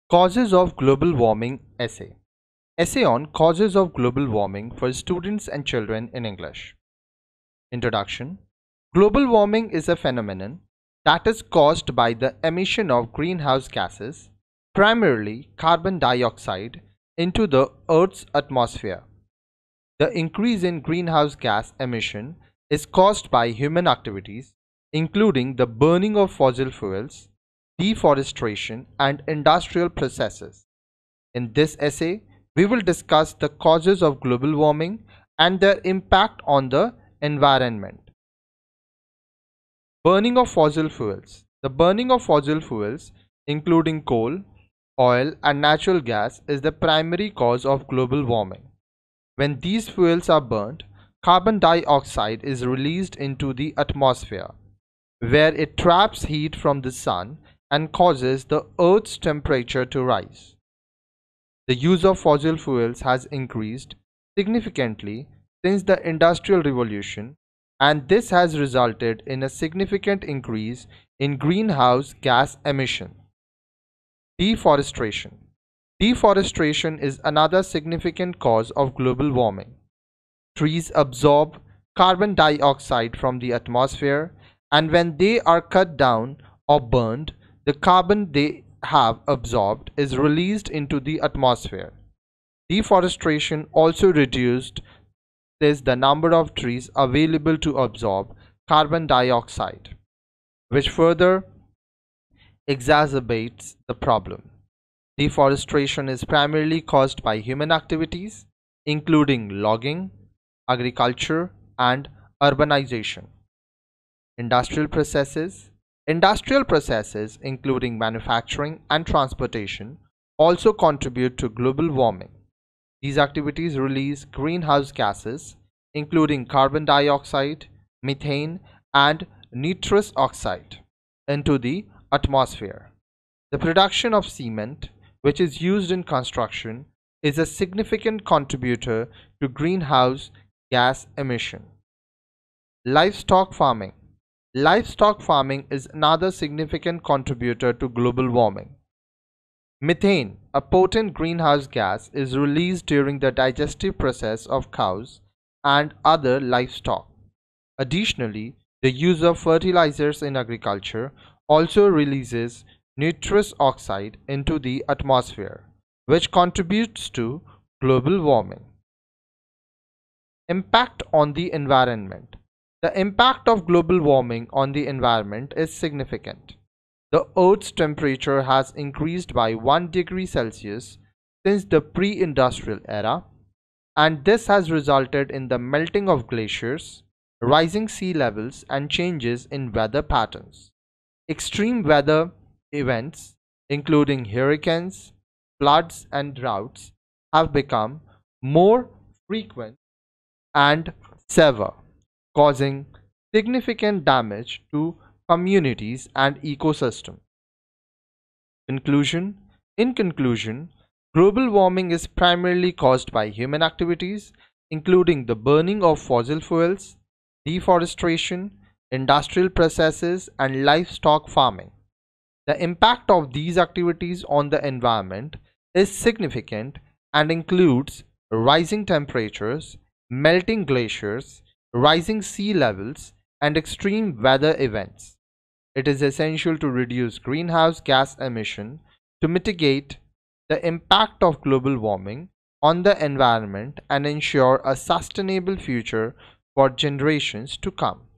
Causes of global warming essay. Essay on causes of global warming for students and children in English. Introduction. Global warming is a phenomenon that is caused by the emission of greenhouse gases, primarily carbon dioxide, into the Earth's atmosphere. The increase in greenhouse gas emission is caused by human activities, including the burning of fossil fuels, deforestation, and industrial processes. In this essay, we will discuss the causes of global warming and their impact on the environment. Burning of fossil fuels. The burning of fossil fuels, including coal, oil, and natural gas, is the primary cause of global warming. When these fuels are burnt, carbon dioxide is released into the atmosphere, where it traps heat from the sun and causes the Earth's temperature to rise. The use of fossil fuels has increased significantly since the Industrial Revolution, and this has resulted in a significant increase in greenhouse gas emission. Deforestation. Deforestation is another significant cause of global warming. Trees absorb carbon dioxide from the atmosphere, and when they are cut down or burned, the carbon they have absorbed is released into the atmosphere. Deforestation also reduced the number of trees available to absorb carbon dioxide, which further exacerbates the problem. Deforestation is primarily caused by human activities, including logging, agriculture, and urbanization. Industrial processes. Industrial processes, including manufacturing and transportation, also contribute to global warming. These activities release greenhouse gases, including carbon dioxide, methane, and nitrous oxide, into the atmosphere. The production of cement, which is used in construction, is a significant contributor to greenhouse gas emission. Livestock farming. Livestock farming is another significant contributor to global warming. Methane, a potent greenhouse gas, is released during the digestive process of cows and other livestock. Additionally, the use of fertilizers in agriculture also releases nitrous oxide into the atmosphere, which contributes to global warming. Impact on the environment. The impact of global warming on the environment is significant. The Earth's temperature has increased by 1 degree Celsius since the pre-industrial era, and this has resulted in the melting of glaciers, rising sea levels, and changes in weather patterns. Extreme weather events, including hurricanes, floods, and droughts, have become more frequent and severe, causing significant damage to communities and ecosystems. Conclusion. In conclusion, global warming is primarily caused by human activities, including the burning of fossil fuels, deforestation, industrial processes, and livestock farming. The impact of these activities on the environment is significant and includes rising temperatures, melting glaciers, rising sea levels, and extreme weather events. It is essential to reduce greenhouse gas emission to mitigate the impact of global warming on the environment and ensure a sustainable future for generations to come.